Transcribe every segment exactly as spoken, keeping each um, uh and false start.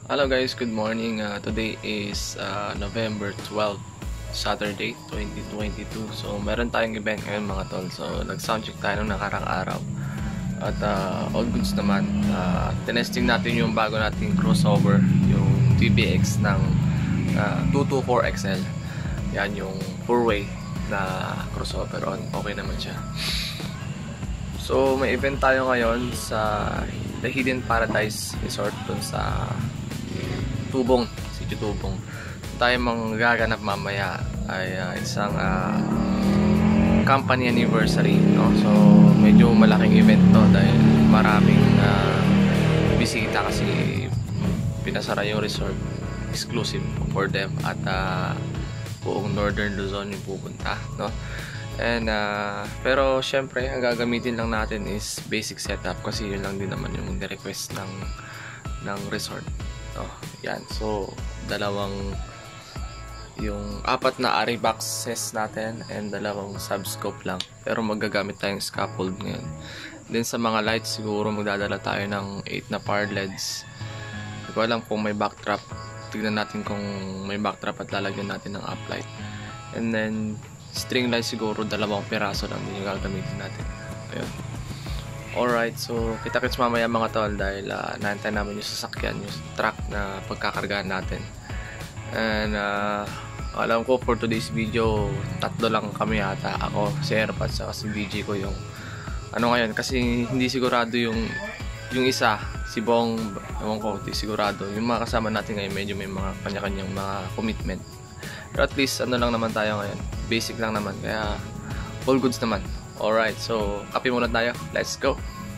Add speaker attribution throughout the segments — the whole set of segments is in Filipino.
Speaker 1: Hello guys, good morning. Uh, today is uh, November twelfth, Saturday, twenty twenty-two. So meron tayong event ngayon mga tol. So nag-soundcheck tayo nung nakarang araw. At uh, all goods naman. Uh, tinesting natin yung bago nating crossover, yung T B X ng uh, two twenty-four X L. Yan yung four-way na crossover on. Okay naman siya. So may event tayo ngayon sa The Hidden Paradise Resort dun sa Tubong, City Tubong. Tayo magaganap mamaya ay uh, isang uh, company anniversary, no? So medyo malaking event to dahil maraming uh, bisita kasi pinasara yung resort, exclusive for them, at uh, buong Northern Luzon yung pupunta, no? And uh, pero syempre ang gagamitin lang natin is basic setup kasi yun lang din naman yung request ng ng resort. Oh, yan. So, dalawang yung apat na array boxes natin and dalawang subscope lang. Pero magagamit tayong scaffold ngayon. Then sa mga lights siguro magdadala tayo ng eight na power L E Ds. Hindi ko alam kung may backdrop. Tignan natin kung may backdrop at lalagyan natin ng uplight. And then string light siguro dalawang piraso lang din yung gagamitin natin. Ayun. Alright, so kita-kits mamaya mga tol dahil uh, naantay namin yung sasakyan, yung truck na pagkakargahan natin. And uh, alam ko for today's video, tatlo lang kami ata. Ako, si Airpat, saka si D J ko yung ano ngayon, kasi hindi sigurado yung yung isa, si Bong, ewan ko, hindi sigurado. Yung mga kasama natin ngayon medyo may mga kanya-kanyang mga commitment. Pero at least ano lang naman tayo ngayon, basic lang naman, kaya all goods naman. Alright, so kape muna tayo. Let's go!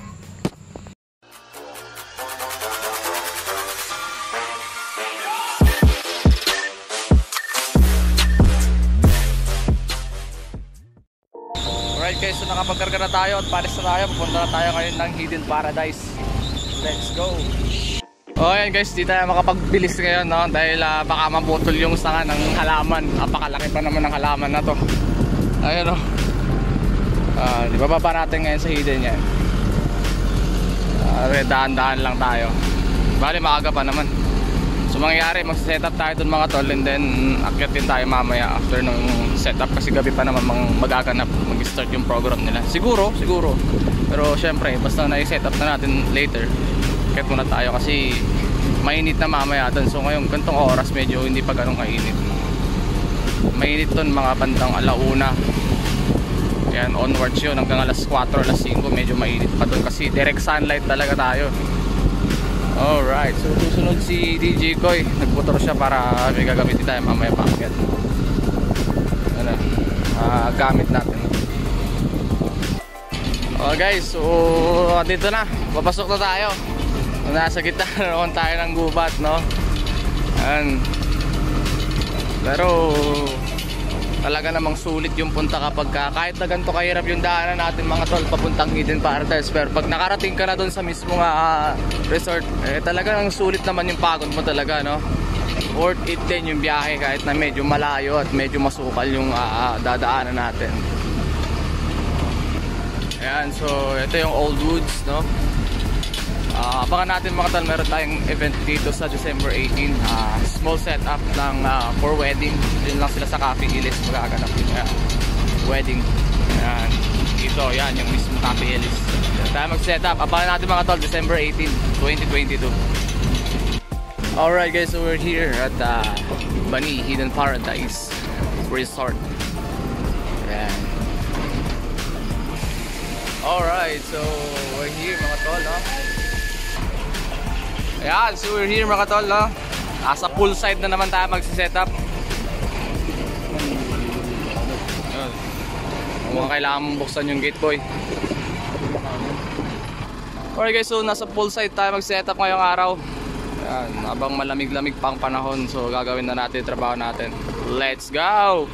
Speaker 1: Alright guys, so nakapagkarga na tayo at palis na tayo. Pupunta na tayo ngayon ng Hidden Paradise. Let's go! O ayan guys, di tayo makapagbilis ngayon, no? Dahil uh, baka maputol yung sanga ng halaman. Napakalaki pa naman ng halaman na to. Ayun o. Uh, di ba baba natin ngayon sa hidden yan. uh, Daan-daan lang tayo. Bali maaga pa naman. So mangyayari mag-set up tayo dun mga tol, and then akyat din tayo mamaya after ng setup kasi gabi pa naman magaganap, mag-start yung program nila. Siguro, siguro. Pero syempre basta na-set up na natin later, akyat muna tayo kasi mainit na mamaya dun. So ngayon gantong oras medyo hindi pa ganun kainit. Mainit dun mga bandang alauna. Yan, onwards yun hanggang alas kwatro, alas singko medyo mainit pa doon kasi direct sunlight talaga tayo. Alright, so susunod si D J Koy. Nagmotor siya para may gagamitin tayo mamaya packet. Ano, uh, gamit natin. Oh guys, so dito na, papasok na tayo. Nasa gitna naman tayo ng gubat, no? Yan. Pero talaga namang sulit yung punta kapag ka, kahit na ganito kahirap yung daanan natin mga tol papuntang Hidden Paradise. Pero pag nakarating ka na doon sa mismo uh, resort, eh talagang sulit naman yung pagod mo talaga, no? Worth it din yung biyahe kahit na medyo malayo at medyo masukal yung uh, dadaanan natin. Ayan, so ito yung Old Woods, no? Uh, abangan natin mga tol, meron tayong event dito sa December eighteenth. uh, Small setup lang uh, for wedding. Yun lang sila sa Cafe Hills magaganap yun. uh, Wedding. Ayan. Dito, yan yung mismo Cafe Hills. Tayo mag setup. Abangan natin mga tol, December eighteenth, twenty twenty-two. Alright guys, so we're here at uh, Bani Hidden Paradise Resort. Ayan. Alright, so we're here mga tol, no? Ayan, so we're here mga tol, no? Nasa poolside na naman tayo magsisetup. Kung kailangan mong buksan yung gate, boy. Alright guys, so nasa poolside tayo magsetup ngayong araw. Ayan, habang malamig-lamig pang panahon. So gagawin na natin yung trabaho natin. Let's go!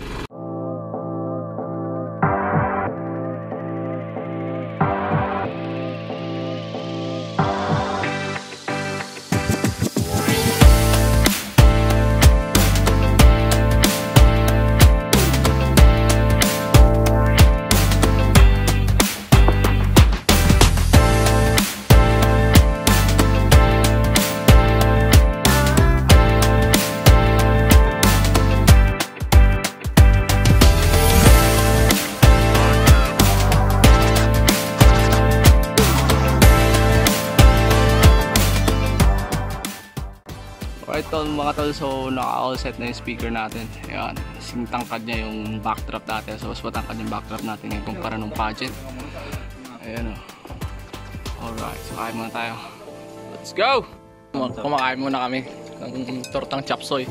Speaker 2: Right tol mga tol, so naka-all set na yung speaker natin. Ayan, kasing tangkad niya yung backdrop natin. So mas matangkad yung backdrop natin ngayon kumpara nung pageant. Ayan o. Alright, so kain muna tayo. Let's go! Kumakain muna kami ng tortang chapsoy.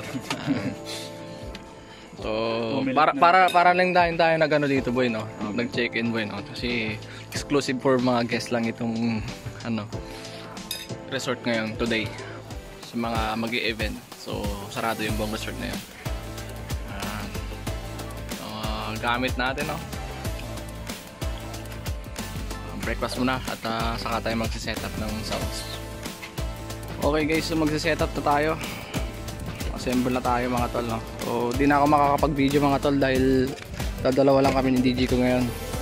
Speaker 2: So para para para lang tayo tayo nag-ano dito boy, no? Nag-check-in boy, no? Kasi exclusive for mga guests lang itong ano resort ngayon today. Sa mga mag-i-event. So sarado yung buong resort na yun. Uh, uh, gamit natin, no? Uh, breakfast muna at uh, saka tayo magsisetup ng sounds. Okay guys, so magsisetup na tayo. Assemble na tayo mga tol, no? So di na ako makakapag-video mga tol dahil dadalawa lang kami ng D J ko ngayon.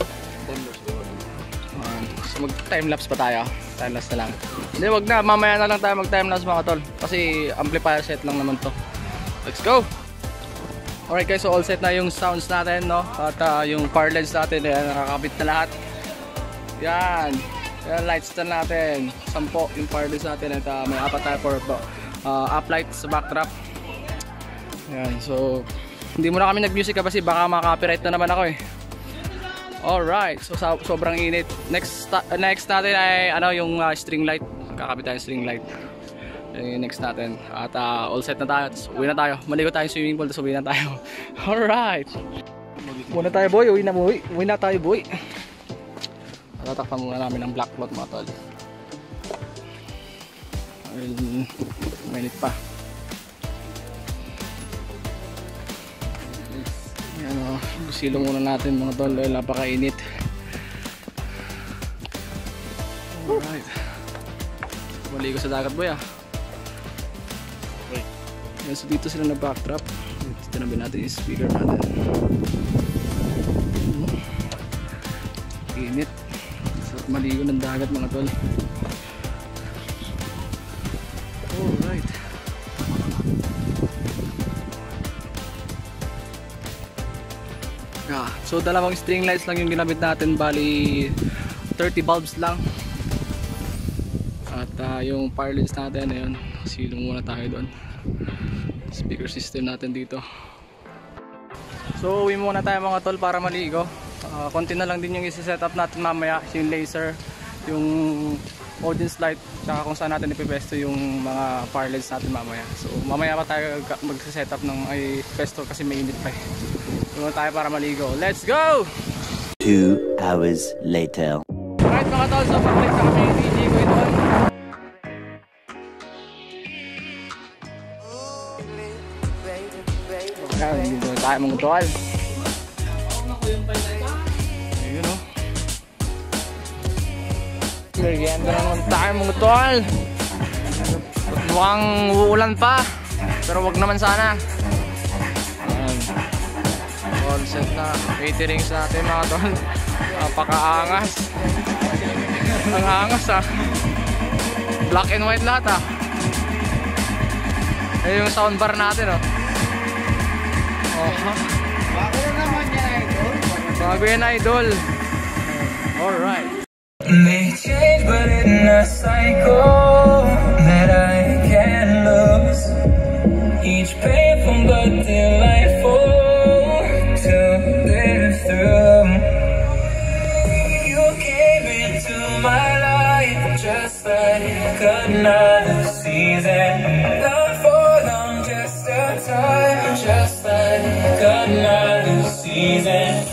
Speaker 2: Uh, so mag timelapse pa tayo. Timelapse na lang. Hindi, wag na, mamaya na lang tayo mag timelapse mga tol kasi amplifier set lang naman to. Let's go! Alright guys, so all set na yung sounds natin, no? At uh, yung power lens natin, yan, nakakabit na lahat. Yan, yan lights na natin. Sampo yung power lens natin at uh, may apat tayo for uh, up light sa backdrop. Yan, so hindi muna kami nag-music kasi baka maka-copyright na naman ako eh. Alright, so so sobrang init. Next uh, next natin ay ano yung uh, string light. Kakabit tayo string light. Yung next natin. At uh, all set na tayo. Uwi na tayo. Maligo tayo sa swimming pool tapos uwi na tayo. Alright. Uwi na tayo boy. Uwi na boy. Uwi na tayo boy. Tatakpan muna namin ng black cloth mga tol. Mainit pa. Yan o, silong muna natin mga tol dahil napakainit. Alright, maligo sa dagat boy ah. Okay. Yan, so dito sila na backdrop. Tinabi natin yung speaker natin. Init. Sarap maligo ng dagat mga tol. Alright. Yeah, so dalawang string lights lang yung ginamit natin, bali thirty bulbs lang. At uh, yung power lens natin, ayun, silong muna tayo doon. Speaker system natin dito. So uwi muna tayo mga tol para maligo. Uh, konti na lang din yung isi-set up natin mamaya, yung laser, yung audience light, tsaka kung saan natin ipipesto yung mga power lens natin mamaya. So mamaya pa tayo mag-set up ng ay pesto kasi mainit pa eh. Doon tayo para maligo. Let's go!
Speaker 3: Two hours later.
Speaker 2: Alright mga tol, so pag-click na kami yung D J ko ito. Ayan, dito na tayo mga tol. Ayun o. Merienda naman tayo mga tol. Mukhang uulan pa, pero wag naman sana. All set na caterings natin mga tol. Napakaangas. Ang angas ah. Black and white lahat ah. Ayun yung soundbar natin oh. Oh, huh? Bago naman yan idol. Bago yan idol. Alright.
Speaker 4: May change but in a cycle that I can't lose. Each painful but delightful to live through. You came into my life just like another season. Not for long, just a time, just like another season.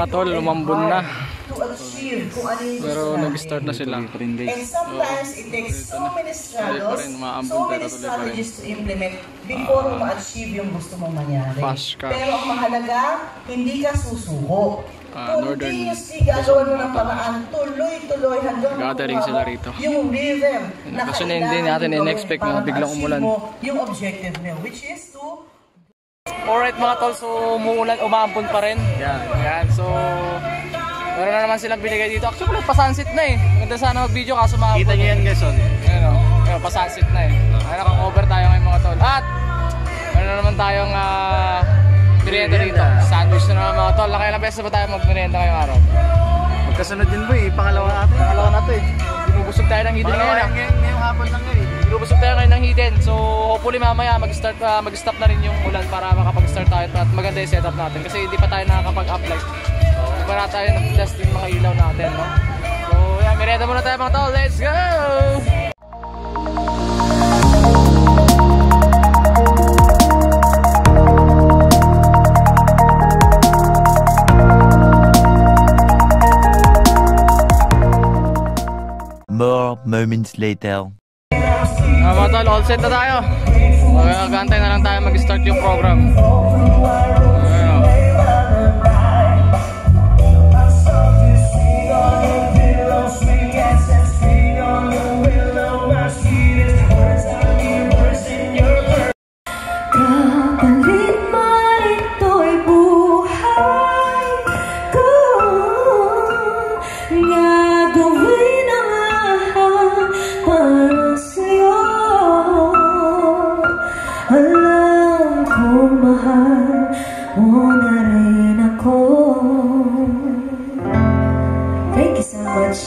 Speaker 2: tol, lumambon na.
Speaker 5: To achieve kung ano yung
Speaker 2: Pero
Speaker 5: gusto natin.
Speaker 2: nag-start na sila.
Speaker 5: And sometimes it takes so many struggles, so many strategies to implement before mo ma-achieve yung gusto mong mangyari. Pero ang mahalaga, hindi ka susuko.
Speaker 2: Uh,
Speaker 5: Continuously gagawin mo ng paraan, tuloy-tuloy hanggang
Speaker 2: gathering sila rito.
Speaker 5: Yung rhythm na
Speaker 2: kasi hindi natin in-expect na biglang umulan.
Speaker 5: Yung objective mo, which is to...
Speaker 2: Alright mga tol, so umuulan, umaambon pa rin. Yan, yan. So, meron na naman silang binigay dito. Actually, pa-sunset na eh. Maganda sana mag-video kaso maambon. Kita nyo yan guys, oh. Ayan o, oh. Pa-sunset na eh. Ay, naka-cover tayo ngayon mga tol. At, meron na naman tayong uh, merienda dito. Sandwich na naman mga tol. Nakailang beses ba tayo mag-merienda ngayong araw?
Speaker 6: Magkasunod din ba eh, pangalawa natin.
Speaker 2: Pangalawa natin eh. Binubusog tayo ng hidden ngayon ah.
Speaker 6: Ngayong hapon lang ngayon.
Speaker 2: Binubusog tayo ngayon ng hidden. So hopefully mamaya mag-start, uh, mag-stop na rin yung ulan para makapag-start tayo at maganda yung setup natin. Kasi hindi pa tayo nakakapag-apply. So hindi pa na tayo nag-test yung mga ilaw natin, no? So yan, merienda muna tayo mga tol. Let's go!
Speaker 3: More moments later.
Speaker 2: Uh, mga tol, all set na tayo. Magagantay na lang tayo mag-start yung program. Ayan.
Speaker 5: Thank you so much.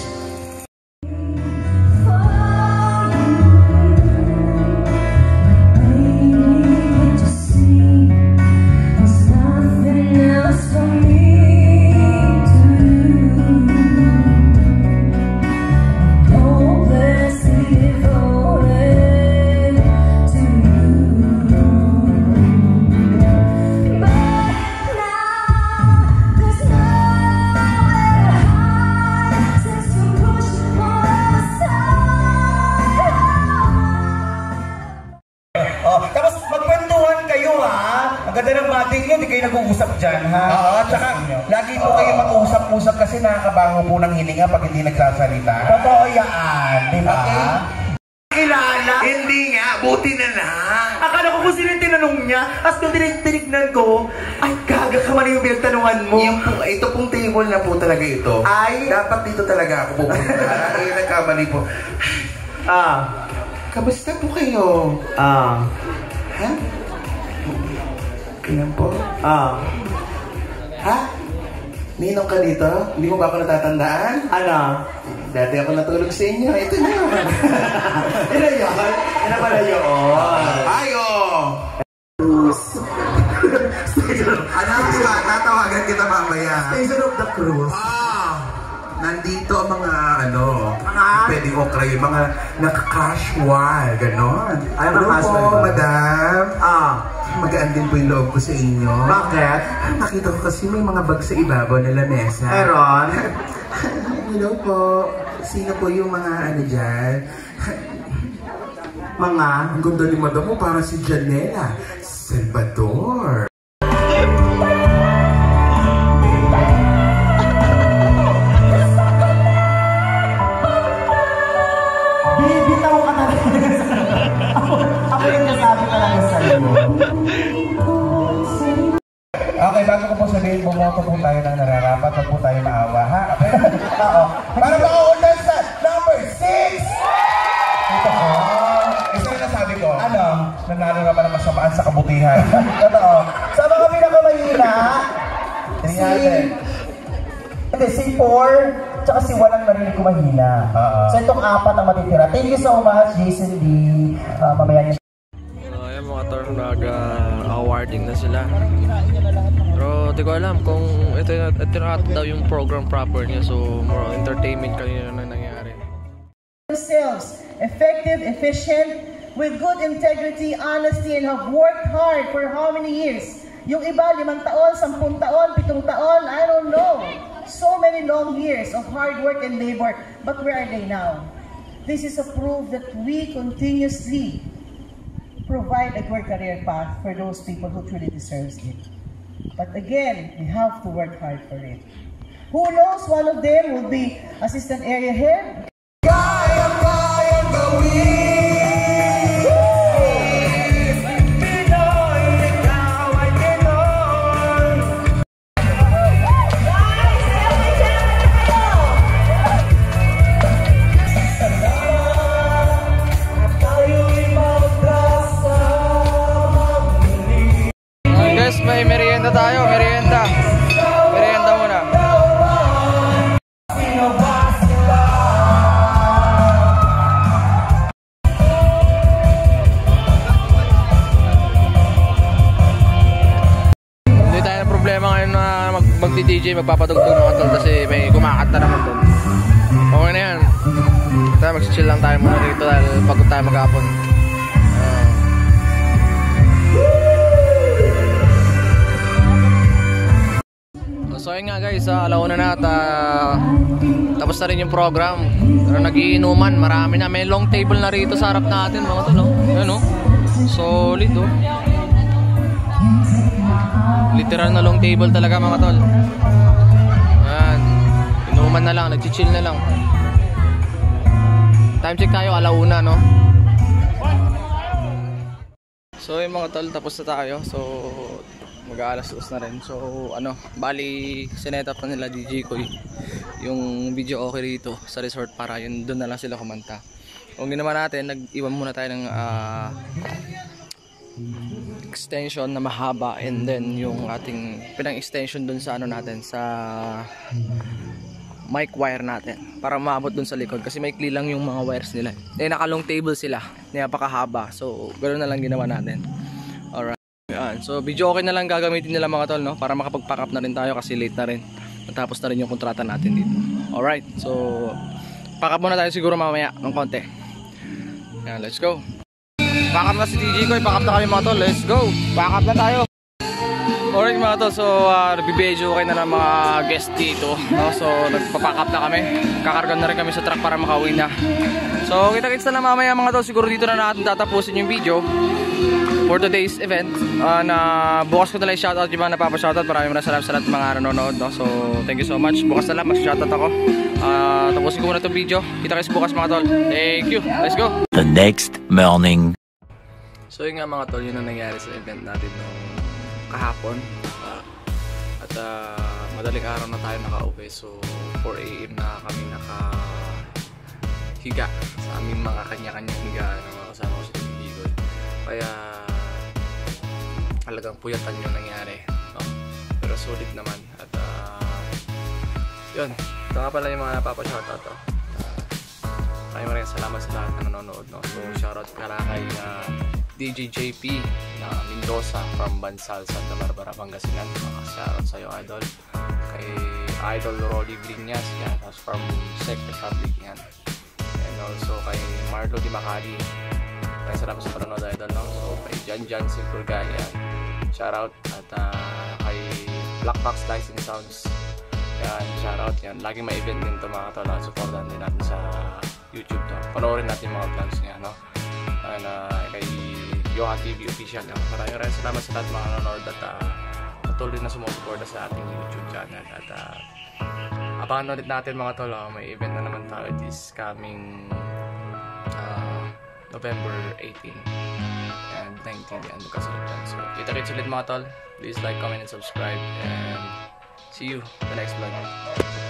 Speaker 6: Nag-uusap dyan, ha? Oo, tsaka lagi po kayo mag-uusap-usap kasi nakakabango po ng hininga pag hindi nagsasalita. Totoo yan, di ba? Okay. Kilala? Hindi nga, buti na lang. Akala ko kung sino yung tinanong niya, as nung tinignan ko, ay gaga ka man yung pinagtanungan mo. Yung po, ito pong table na po talaga ito. Ay, dapat dito talaga ako pupunta. Ay, nagkamali po. Ah, kamusta po kayo? Ah, ha? Kailan po? Ah. Ha? Ninong ka dito? Hindi mo ba ako natatandaan? Ano? Dati ako natulog sa inyo. Ito na. Ito na yun. Ito na pala yun. Ayo! Ano ang diba? Tatawagan kita mamaya. Station of the Cruise. Ah! Nandito ang mga ano, mga pwedeng okra yung mga naka-casual, gano'n. Ay, ano po, madam? Ah. Magaan din po yung loob ko sa inyo. Bakit? Nakita ko kasi may mga bag sa ibabaw na lamesa. Meron? Hello po. Sino po yung mga ano dyan? Mga? Ang ganda ni madam mo, parang si Janela Salvador. Bibitaw ka na rin. Ako, ako yung nasabi ka lang sa iyo. Okay, bago ko po sabihin, bumoto po tayo ng nararapat. Huwag po tayo maawa, ha? Oo. Para makaundan sa number six! Ito ko. Isa na nasabi ko. Ano? Nanalo na pa ng masamaan sa kabutihan. Totoo. Sa mga pinakamahina, si... Hindi, si four, tsaka si one ang narinig ko mahina. Uh-huh. So itong apat ang matitira. Thank you so much, Jason D. Uh, mamaya niya.
Speaker 1: So, ayan mga tol, nag-awarding na sila. Pero di ko alam kung ito, ito na daw yung program proper niya. So, more on entertainment kanina na nangyari.
Speaker 5: Themselves, effective, efficient, with good integrity, honesty, and have worked hard for how many years? Yung iba, limang taon, sampung taon, pitong taon, I don't know. So many long years of hard work and labor. But where are they now? This is a proof that we continuously provide a good career path for those people who truly deserves it. But again, we have to work hard for it. Who knows, one of them will be assistant area head.
Speaker 2: May merienda tayo, merienda. Merienda muna. Hindi tayo na problema ngayon na mag mag-D J, magpapadugtog mga tol kasi may kumakanta naman doon. Okay na yan. Tayo mag-chill lang tayo muna dito dahil pagod tayo maghapon. So yun nga guys, uh, alauna na at uh, tapos na rin yung program. Pero nagiinuman, marami na. May long table na rito sa harap natin mga tol, no? Ayan, no? Solid, oh. Literal na long table talaga mga tol. Ayan, inuman na lang, nag-chill na lang. Time check tayo, alauna, no? So yung mga tol, tapos na tayo. So mag-aalas dos na rin. So ano, bali sinet up na nila D J ko yung video okay rito sa resort para yun doon na lang sila kumanta. Kung ginawa natin, nag-iwan muna tayo ng uh, extension na mahaba and then yung ating pinang extension doon sa ano natin, sa mic wire natin para maabot doon sa likod kasi may lang yung mga wires nila. Eh naka long table sila, napakahaba. So ganoon na lang ginawa natin. Alright. Yan. So video okay na lang gagamitin nila mga tol, no? Para makapag-pack up na rin tayo kasi late na rin. Natapos na rin yung kontrata natin dito. Alright. So pack up muna tayo siguro mamaya ng konti. Yan, let's go. Pack up na si D J ko, pack up na kami mga tol. Let's go. Pack up na tayo. Alright mga tol, so uh, nagbibideo okay na ng mga guest dito, no? So nagpa-pack up na kami. Kakarga na rin kami sa truck para makauwi na. So kita-kits na lang mamaya mga tol. Siguro dito na natin tatapusin yung video for today's event, uh, na bukas ko na lang shoutout yung mga napapa-shoutout. Maraming maraming salamat sa lahat ng mga nanonood, no? So thank you so much. Bukas na lang mag-shoutout ako. uh, Tapusin ko muna itong video. Kita-kits bukas mga tol. Thank you. Let's go.
Speaker 3: The next morning.
Speaker 1: So yun nga mga tol, yun ang nangyari sa event natin nung kahapon. uh, At uh, madaling araw na tayo nakauwi. So four A M na kami nakahiga sa aming mga kanya-kanyang higa ng mga kasama ko sa Tigol. Kaya talagang puyatan yung nangyari, no? Pero sulit naman. At uh, yun, ito nga pala yung mga napapa-shoutout, oh. uh, Maraming maraming salamat sa lahat na nanonood, no? So shoutout ka lang kay uh, D J J P na Mendoza from Bansal, Santa Barbara, Pangasinan. uh, Shoutout sa'yo idol. Kay Idol Rolly Briñas, yan, from Czech Republic, yan. And also kay Marlo Di Macali. Maraming salamat sa panonood idol, no? So kay Jan Jan Silpurga, yan, shoutout. At uh, kay Black Box Lights and Sounds, yan, shoutout. Yan, laging may event din ito mga tol. Supportan din natin sa YouTube to. Panoorin natin yung mga vlogs niya, no? And uh, kay Yohan T V Official, yan. Maraming maraming salamat sa lahat mga nanonood at uh, patuloy na sumusuporta sa ating YouTube channel. At uh, abangan ulit natin mga tol, oh, may event na naman tayo this coming uh, November eighteenth and nineteenth, yan, magkasunod yan. So kita-kits ulit mga tol. Please like, comment, and subscribe, and see you the next vlog.